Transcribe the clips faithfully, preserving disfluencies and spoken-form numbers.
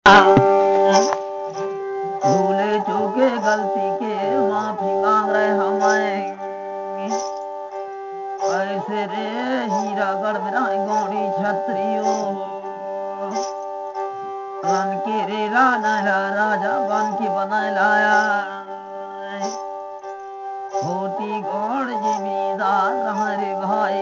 भूले चूके गलती के माफी मांग रहे हमें ऐसे रे हीरा गढ़ गौड़ी छत्रियो रन के रे राजा राजा बन के बना लाया छोटी गौड़ जिम्मेदार हमारे भाई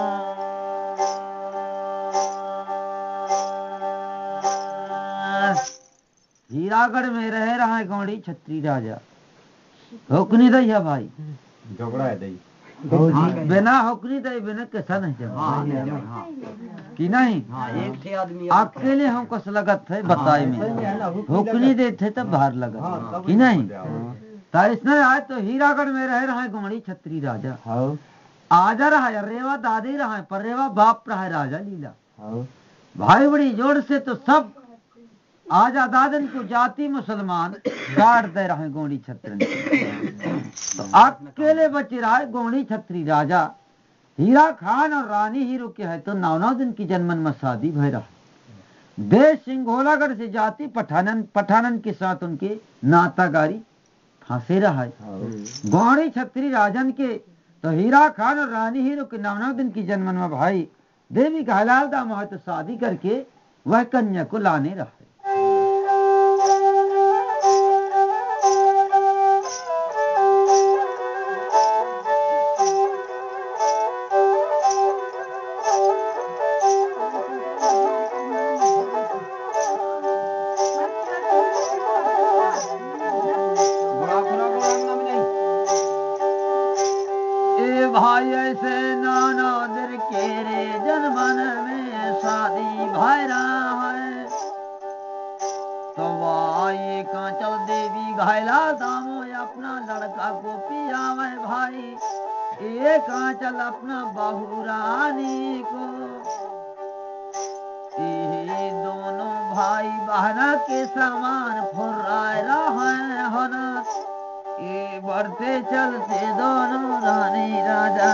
हीरागढ़ में रह रहा है गौड़ी छत्री राजा हुक्नी दई है भाई झगड़ा है दई बिना हुक्नी दई बिना कैसा नहीं जमा कि नहीं एक थे आदमी अकेले हम कस लगत थे बताई में हुक्नी दे थे तब बाहर लगत कि नहीं इसने आए तो हीरागढ़ में रह रहा है गौड़ी छत्री राजा आजा रहा है रेवा दादी रहा है पर रेवा बाप रहा है राजा लीला भाई बड़ी जोर से तो सब आजा दादन को जाति मुसलमान गाड़ दे रहे गौड़ी छत्री तो अकेले बचे रहा है गौड़ी छत्री राजा हीरा खान और रानी हीरो के है तो नौ नौ दिन की जन्मन में शादी भय रहा देश सिंघोलागढ़ से जाति पठानन पठानन के साथ उनके नातागारी फांसे रहा है गौड़ी छत्री राजन के तो हीरा खान और रानी हीरो के नौ नौ दिन की जन्मन में भाई देवी का हलाल दाम है तो शादी करके वह कन्या को लाने रहा भाई ऐसे नाना दर के रे जनमन में शादी भाई रहा है तो वाई कांचल देवी घायला दामो अपना लड़का को पियावे भाई ये कांचल अपना बहू रानी को ये दोनों भाई बहना के समान फुर्राए रहे होना ये बढ़ते चलते दोनों रानी राजा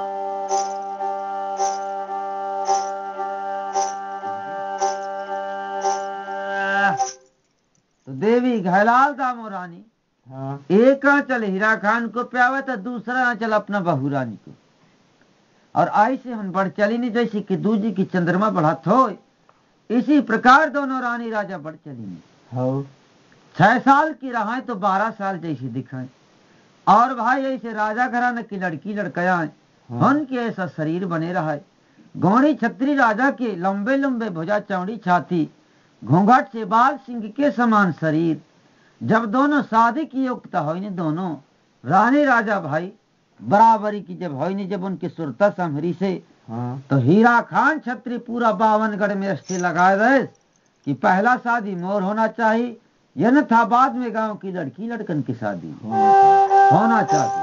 तो देवी घायलाल दामो रानी हाँ। एक आंचल हीरा खान को प्यावे तो दूसरा आंचल अपना बहू रानी को और आई से हम बढ़ चली नहीं जैसी कि दूजी की चंद्रमा बढ़त हो इसी प्रकार दोनों रानी राजा बढ़ चली नहीं हाँ। छह साल की रहा तो बारह साल जैसी दिखाए और भाई ऐसे राजा घराने की लड़की लड़कियां हाँ। उनके ऐसा शरीर बने रहा है गौड़ी छत्री राजा के लंबे लंबे भुजा चौड़ी छाती घूंघट से बाल सिंह के समान शरीर जब दोनों शादी की योग्यता हो दोनों रानी राजा भाई बराबरी की जब हो जब उनकी सुरता समहरी से हाँ। तो हीरा खान छत्री पूरा बावनगढ़ में अस्थिर लगाए रहे कि पहला शादी मोर होना चाहिए यह था बाद में गांव की लड़की लड़कन की शादी होना चाहिए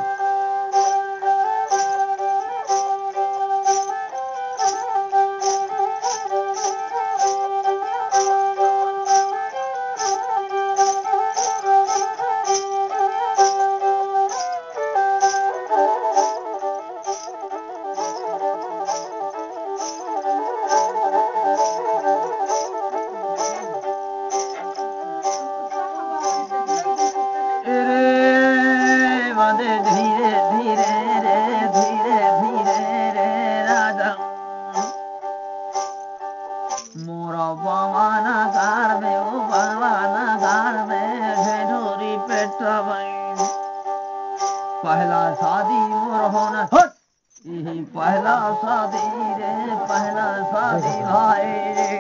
पहला शादी मोर होना यही पहला शादी रे पहला शादी भाई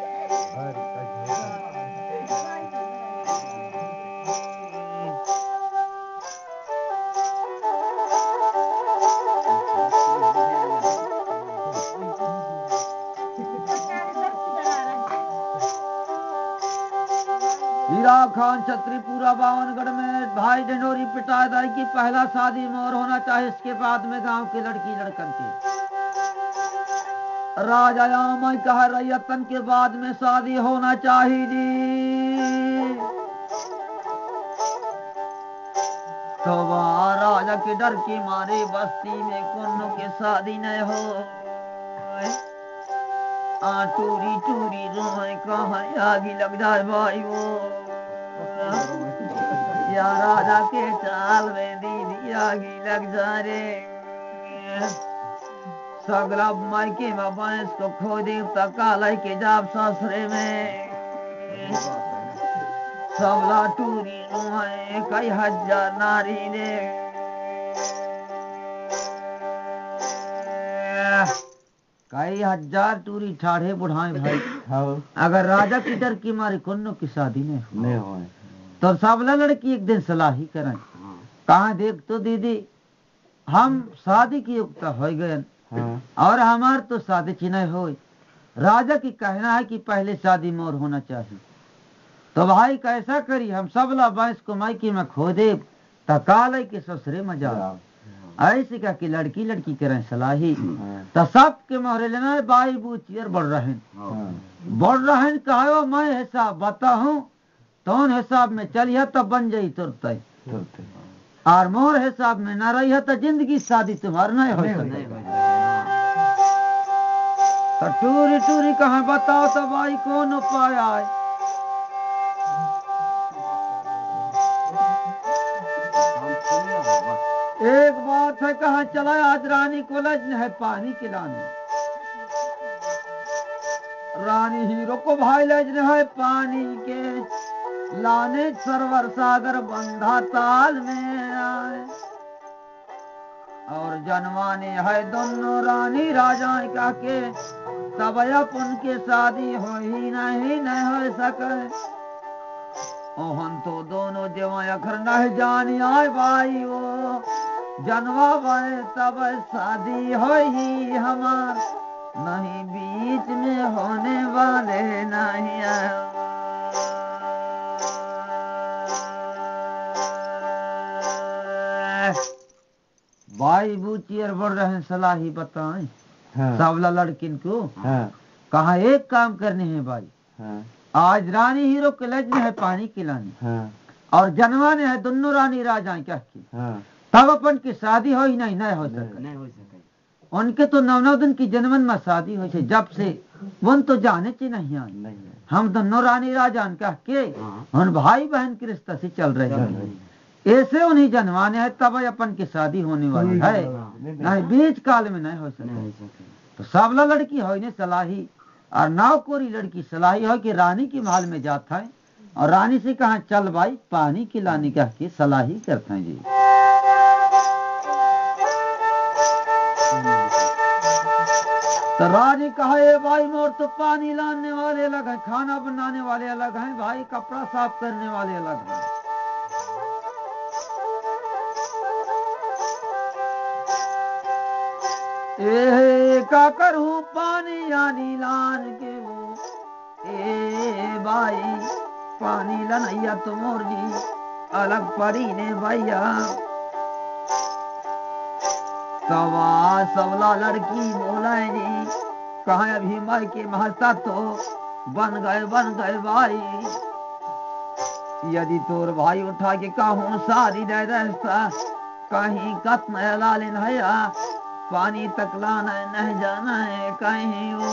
हीरा खान छत्री पूरा बावनगढ़ में भाई ढंडोरी पिटाई दाई की पहला शादी मोर होना चाहिए इसके बाद में गांव की लड़की लड़कन की राजा मैं कह रैयतन के बाद में शादी होना चाहिए जी तो वहाँ राजा के डर के मारे बस्ती में कोनो के शादी नहीं हो आ टूरी टूरी रोए कहाँ आगी लग जाए भाई वो या राजा के चाल में दीदी आगी लग जा रे सगला मायके में बांस को खो देवता काला के जाब ससुरे में सबला टूरी रोए कई हजार नारी ने कई हजार टूरी ठाढ़े बुढ़ाए भाई अगर राजा की डर की मारे कोनो की शादी नहीं हो तो सबला लड़की एक दिन सलाही करें कहा देख तो दीदी हम शादी की युक्ता हो गए और हमार तो शादी चिन्ह हो राजा की कहना है कि पहले शादी मोर होना चाहिए तो भाई कैसा करी हम सबला बांस को मायके में खो दे तकाल के ससुरे में जा ऐसे का कि लड़की लड़की करें सलाही तो सब के मोहरे लेना है बाई बूचियर बढ़ रहे बढ़ रहे कहो मैं हिसाब बताऊं तो हिसाब में चलिए तब बन जाई तुरते और मोर हिसाब में न रही है तो जिंदगी शादी तुम्हार नहीं हो सके तो टूरी टूरी कहाँ बताओ तो भाई कौन उपाय आए एक बात है कहाँ चला आज रानी को लजन है पानी खिलाने रानी हीरो को भाई लजन है पानी के लाने सरवर सागर बंधा ताल में आए और जनवाने है दोनों रानी राजा का के तब अपन के शादी हो ही नहीं नहीं हो सके ओहन तो दोनों देवा अखर नहीं जानी आए भाई वो जनवा भाई तब शादी हो ही हमार नहीं बीच में होने वाले नहीं आए भाई बूचियर बढ़ रहे सलाही बताएं हाँ। सबला लड़किन को हाँ। कहा एक काम करने है भाई हाँ। आज रानी हीरो के लजने है पानी खिलानी हाँ। और जनवाने है दोनों रानी राजा क्या की हाँ। तब अपन की शादी हो ही नहीं नहीं हो सके नहीं हो सके उनके तो नौ नौ दिन की जनमन में शादी हो जब से वन तो जाने ची नहीं आए हम दोनों रानी राजा कह के उन भाई बहन के रिश्ता से चल रहे हैं ऐसे उन्हीं जनवाने है तब अपन की शादी होने वाली है नहीं बीच काल में नहीं हो सके तो सबला लड़की हो ने सलाही और नाव कोरी लड़की सलाही हो कि रानी की महल में जाता है और रानी से कहा चल भाई पानी खिलाने कह के सलाही करते हैं जी तो रानी कहा ये भाई मोर तो पानी लाने वाले अलग हैं खाना बनाने वाले अलग हैं भाई कपड़ा साफ करने वाले अलग हैं ए का करूं पानी यानी लान के वो ए भाई पानी लनैया तो मोर जी अलग पड़ी ने भैया सवा सवला लड़की बोले जी कहा अभी मर के महसा तो बन गए बन गए भाई यदि तोर भाई उठा के कहूँ सारी दे दस्ता कहीं कत न लालिन है पानी तक लाना है नहीं जाना है कहीं वो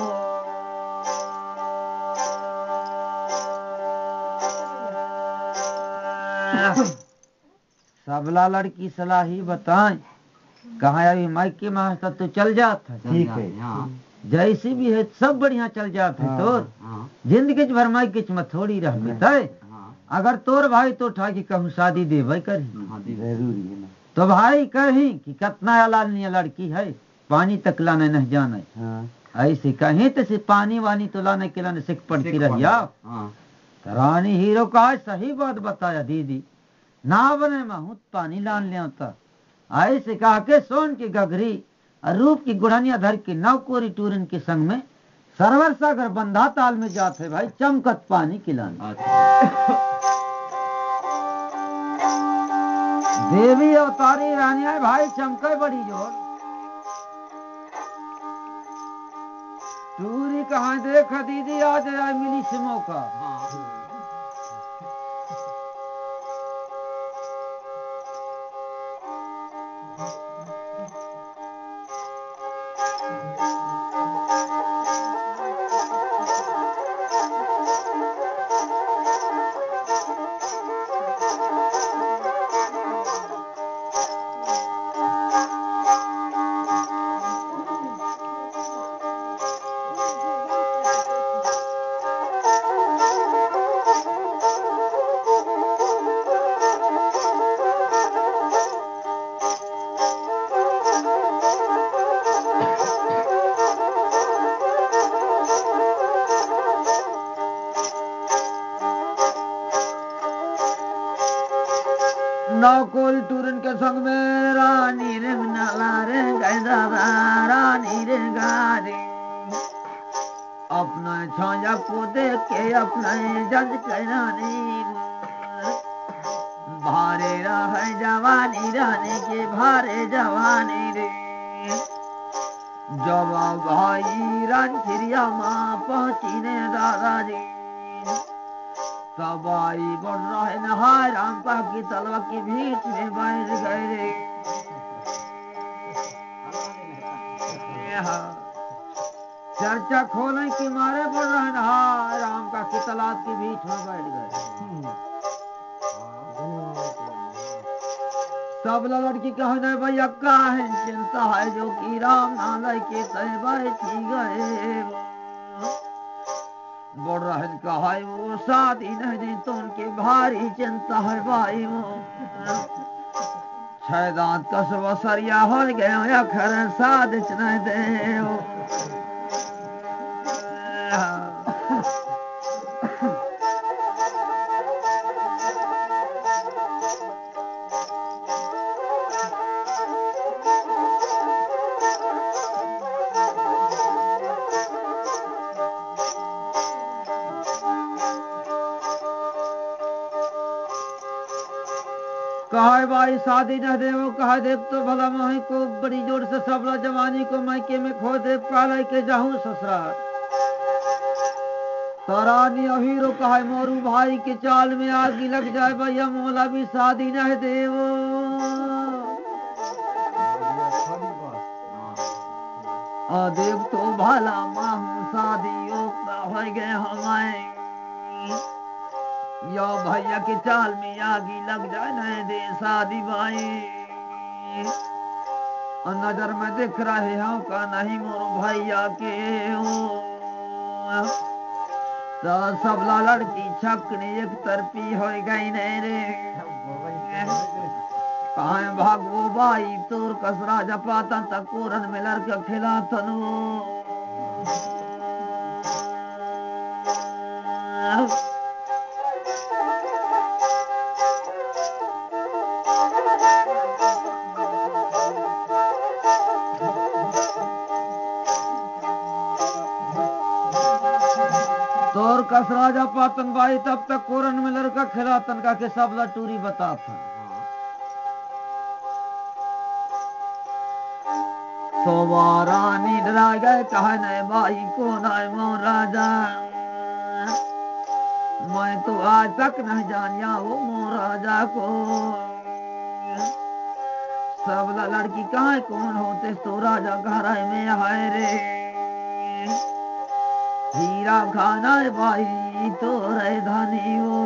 सबला लड़की सलाही बताएं कहा अभी माइक के मास्टर तो चल जाता ठीक है जैसी भी है सब बढ़िया चल जाते हाँ, तोर हाँ। जिंदगी भर माइक के में थोड़ी रह है हाँ। अगर तोर भाई तो उठा के कहूँ शादी दे भाई करी जरूरी है ना तो भाई कहीं कि कितना अलालनी लड़की है पानी तक लाने नहीं जाने हाँ। ऐसे कहीं तो से पानी वानी तो लाने के लाने सिख पड़ती रही हाँ। तो रानी हीरो का सही बात बताया दीदी ना बने महूत पानी लान ले होता ऐसे कहा के सोन की गगरी रूप की गुड़निया धर के नव कोरी टूरन के संग में सरवर सागर बंधा ताल में जाते भाई चमकत पानी खिलाने देवी अवतारी रानी है भाई चमके बड़ी जोर टूरी कहाँ देखा दीदी आज आए मिली से मौका नौकुल टूरन के संग में रानी रे नाला रे गैदा रानी रे गारी अपना छाया को देख के अपना जज करानी भारे रहे जवानी रहने के भारे जवानी रे जब भाई रंथिरिया माँ पहुँची ने दादाजी तब आई बढ़ रहे नहाय राम पा की तलवा की बीच में बैठ गए रे चर्चा खोले की मारे बढ़ रहे नहाय राम का की तालाब की बीच में बैठ गए सब लड़की कहने भैया का है चिंता है जो कि राम नालय के तय बैठी गए बढ़ रहे कहा वो शादी नहीं तो उनकी भारी चिंता है भाई वो छह दांत कसब सरिया हो गया या खर साध नहीं दे कहा भाई शादी न दे वो कहा देव तो भला मोही को बड़ी जोर से सबला जवानी को मैके में खो दे पाले के जाऊं ससुराल तारानी अहीरो कहा मोरू भाई के चाल में आगी लग जाए भैया मोला भी शादी न दे वो देव तो भला माहू शादी हो गए हमारे या भैया के चाल में आगी लग जाए नहीं दे शादी भाई नजर में दिख रहे हो का नहीं मोर भैया के हो तो सबला लड़की छकने एक तरफी हो गई नहीं रे कहा भागो भाई तोर कसरा जपाता तक कोरन में लड़का खिला तनु तोर कसरा जा पातन भाई तब तक कोरन में लड़का खिलातन का के सबला टूरी बता था तो रानी डरा गए कहा नहीं भाई को नहीं मोर राजा मैं तो आज तक नहीं जानिया वो मोर राजा को सबला लड़की कहाँ कौन होते तो राजा घर में हाय रे हीरा खाना भाई तो रे धनी हो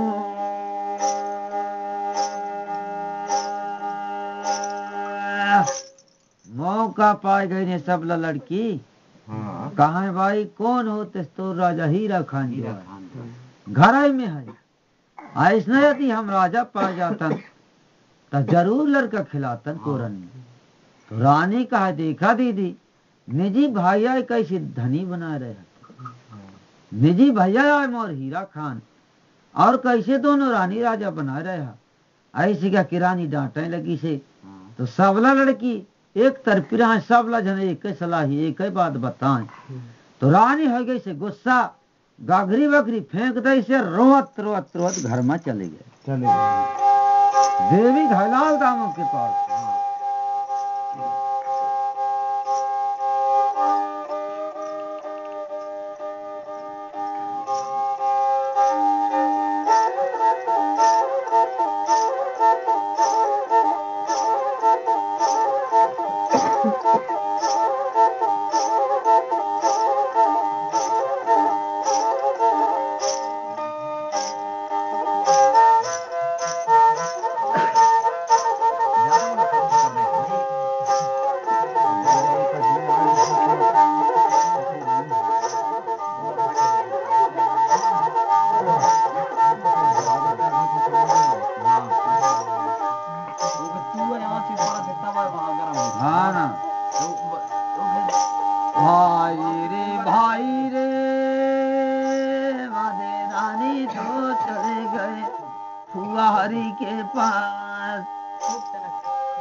मौका पाए गई ने सबला लड़की हाँ। कहा है भाई कौन होते तो राजा हीरा खान जी घर में है ऐसा यदि हम राजा पा जाता तो जरूर लड़का खिलातन कोरन में तो रानी कहा देखा दीदी निजी भैया कैसे धनी बना रहे निजी भैया और हीरा खान और कैसे दोनों रानी राजा बना रहे हैं ऐसी क्या कि रानी डांटने लगी से तो सबला लड़की एक तरफी रहा सबला जन एक सलाह एक ही बात बताएं तो रानी हो गई से गुस्सा गाघरी वगरी फेंक दे से रोत रोत रोत घर में चले गए चले गए देवी घायलाल दामों के पास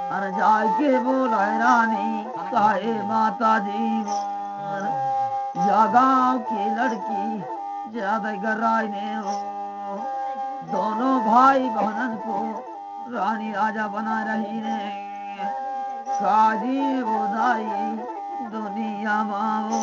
अरे जाके बोला रानी काहे माता जी या गांव की लड़की ज्यादा गराई ने हो दोनों भाई बहनन को रानी राजा बना रही ने काजी बोधाई दुनिया माओ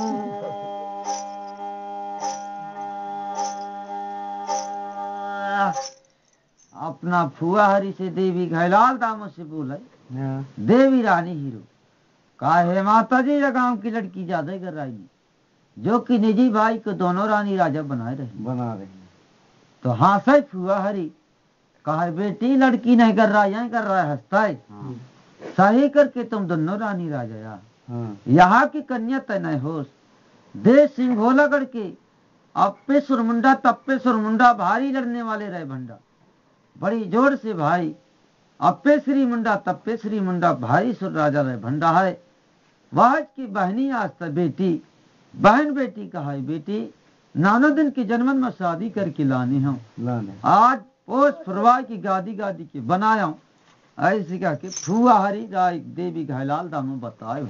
अपना फुआ हरी से देवी घैलाल दामों से बोला देवी रानी हीरो काहे माता जी गांव की लड़की ज्यादा कर रही जो कि निजी भाई को दोनों रानी राजा बनाए रही बना रहे तो हाँ सही फुआ हरी कहा बेटी लड़की नहीं कर रहा यही कर रहा है हंसता है हाँ। सही करके तुम दोनों रानी राजा या हाँ। यहाँ की कन्या तय नहीं होश देश सिंह भोला करके अप्पे सुरमुंडा तप्पे सुरमुंडा भारी लड़ने वाले रहे भंडा बड़ी जोर से भाई अप्पे श्री मुंडा तप्पे श्री मुंडा भारी सुर राजा रहे भंडा है वाज की बहनी आज तक बेटी बहन बेटी कहा है बेटी नाना दिन के जन्मन में शादी करके लानी हूँ आज पोष फरवा की गादी गादी के बनाया हूँ ऐसे कह के फुआ हरी राय देवी घैलाल दामो बताए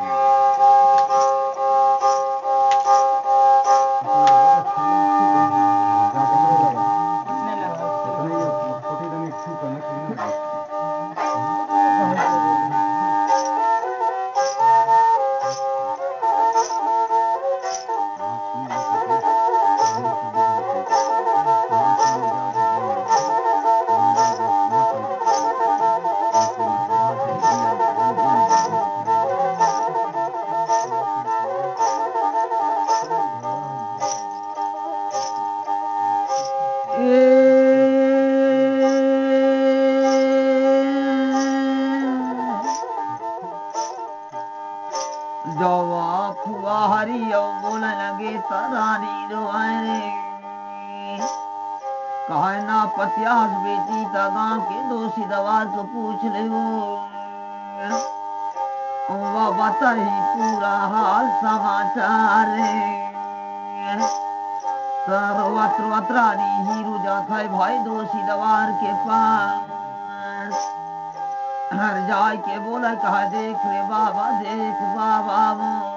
बेटी का गांव के दोषी दवार को पूछ ले वो बता ही पूरा हाल समाचार वत्रानी हीरू जाता है भाई दोषी दवार के पास हर जाय के बोला कहा देख रे बाबा देख बाबा